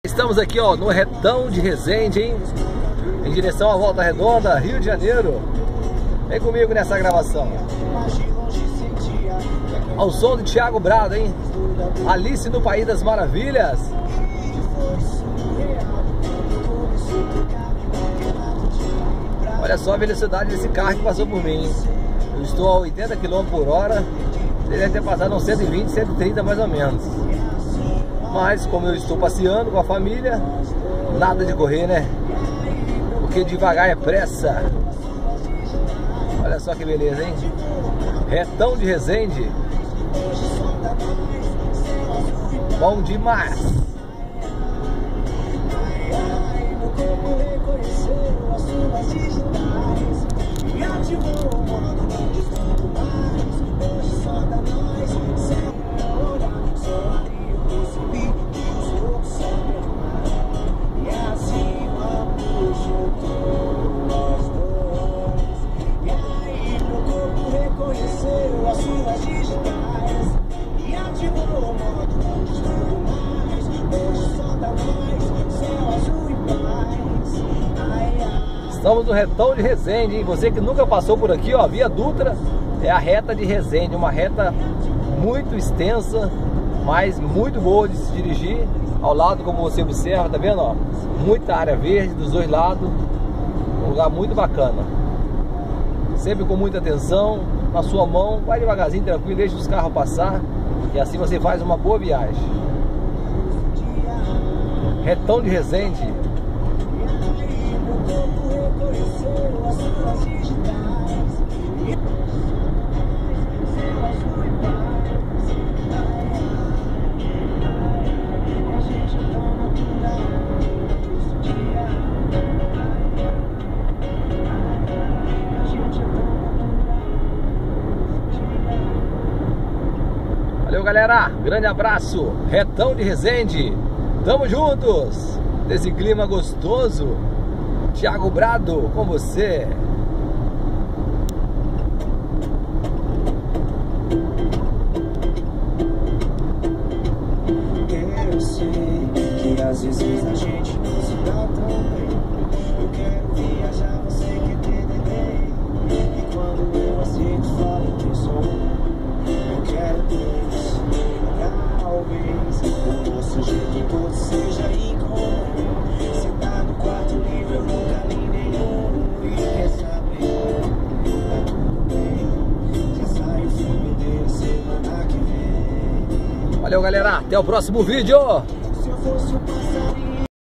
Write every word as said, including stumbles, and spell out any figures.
Estamos aqui, ó, no Retão de Resende, hein? Em direção à Volta Redonda, Rio de Janeiro. Vem comigo nessa gravação. Ao som de Thiago Brado, hein? Alice no País das Maravilhas. Olha só a velocidade desse carro que passou por mim, hein? Eu estou a oitenta quilômetros por hora. Ele deve ter passado uns cento e vinte, cento e trinta mais ou menos. Mas como eu estou passeando com a família, nada de correr, né? Porque devagar é pressa. Olha só que beleza, hein? Retão de Resende. Bom demais. Estamos no Retão de Resende, hein? Você que nunca passou por aqui, ó, Via Dutra é a reta de Resende, uma reta muito extensa, mas muito boa de se dirigir. Ao lado, como você observa, tá vendo, ó? Muita área verde dos dois lados, um lugar muito bacana. Sempre com muita atenção, na sua mão, vai devagarzinho, tranquilo, deixa os carros passar, e assim você faz uma boa viagem. Retão de Resende. Valeu, galera, grande abraço. Retão de Resende, tamo juntos nesse clima gostoso. Thiago Brado com você. Eu sei que às vezes a gente não se dá tão bem. Eu quero viajar, você quer ter neném. E quando eu aceito, falo que sou eu quero ter isso. Talvez o nosso jeito todo seja incomum. Você tá no quarto livro, eu nunca li nenhum. E quer saber? Tá tudo bem. Já sai o filme dele semana que vem. Valeu, galera, até o próximo vídeo. Se eu fosse o